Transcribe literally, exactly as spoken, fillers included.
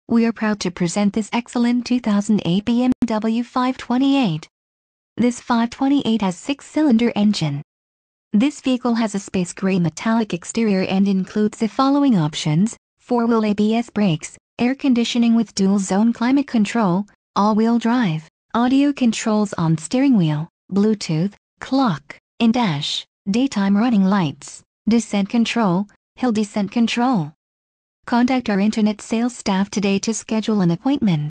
We are proud to present this excellent two thousand eight B M W five twenty-eight. This five twenty-eight has six-cylinder engine. This vehicle has a space gray metallic exterior and includes the following options: four-wheel A B S brakes, air conditioning with dual-zone climate control, all-wheel drive, audio controls on steering wheel, Bluetooth, clock, in-dash, daytime running lights, descent control, hill descent control. Contact our internet sales staff today to schedule an appointment.